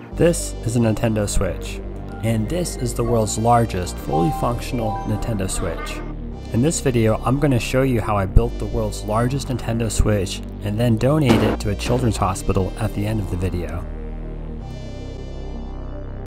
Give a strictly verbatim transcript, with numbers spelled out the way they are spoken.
This is a Nintendo Switch, and this is the world's largest fully functional Nintendo Switch. In this video, I'm going to show you how I built the world's largest Nintendo Switch and then donate it to a children's hospital at the end of the video.